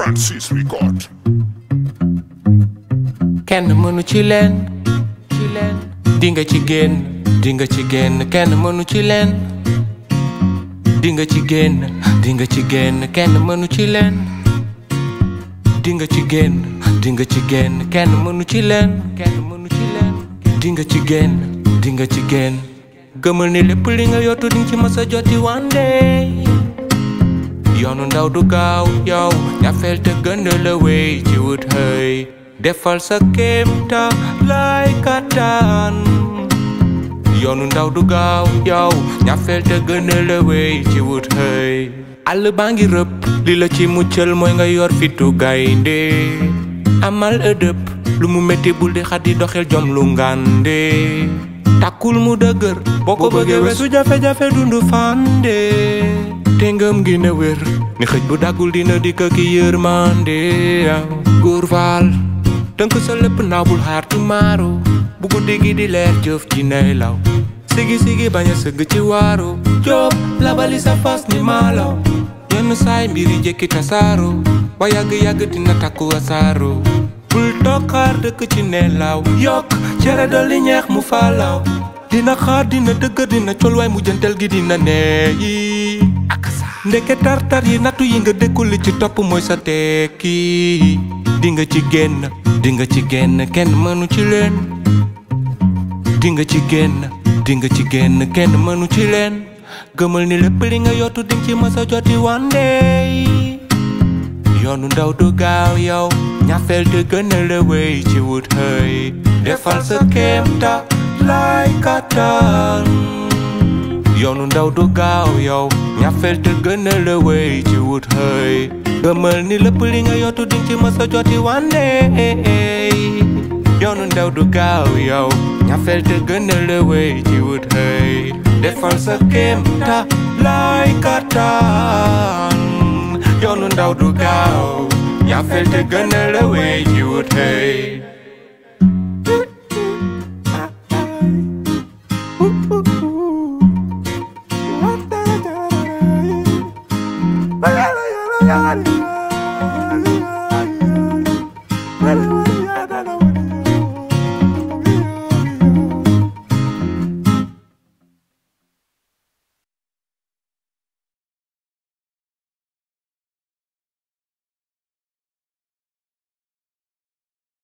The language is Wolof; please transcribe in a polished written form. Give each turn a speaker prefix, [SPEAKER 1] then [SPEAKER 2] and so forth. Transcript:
[SPEAKER 1] Francis Record.
[SPEAKER 2] Kenn mënu ci leen dinga ci génn kenn mënu ci leen dinga ci génn kenn mënu ci leen dinga ci génn kenn mënu ci leen dinga ci génn gëmal ni lépp li nga yottu dinga ci mës a joti one day yoonu ndaw du gaaw yow ñafeel te gën la wéy ci wut xëy defal sa kéemta lay kattan yoonu ndaw du gaaw yow ñafeel te gën la wéy ci wut xëy àll baa ngi rëbb li la ci muccal mooy nga yor fitu gaynde amal ëdëb lu mu metti bul di xat di doxel jom lu ngande takkul mu dëgër boo ko bëggee weesu jafe-jafe dundu fande te ngëm gi ne wér ni xëj bu daggul dina dikk ki yërmande góor faal tënk sa lépp naaw bul xaar tu maaru bu guddi gi di leer jëf ci nelaw sigi bañ a sëgg ci waaru joob labali sa fas ni maalaw yenn saay mbiri jekki tasaaro ba yàgg dina takku asaaru bul toog xaar dëkk ci nelaw yokk cere dolli ñeex mu faalaw dina xaar dina dëgër dina colwaay mu jëntel gi dina neeyi ndeke tartar yi nattu yi nga dékkul li ci topp mooy sa tekki dinga ci génn kenn mënu ci leen dinga ci génn kenn mënu ci leen gëmal ni lépp li nga yottu ding ci mës a joti one day yoonu ndaw du gaaw yow ñafeel te gën la wéy ci wut xëy defal sa kéemta lay kattan yoonu ndaw du gaaw yow ñafeel te gën la wéy ci wut xëy gëmal ni lépp li nga yottu ding ci mës a joti one day yoonu ndaw du gaaw yow ñafeel te gën la wéy ci wut xëy defal sa kéemta lay kattan yoonu ndaw du gaaw ñafeel te gën la wéy ci wut xëy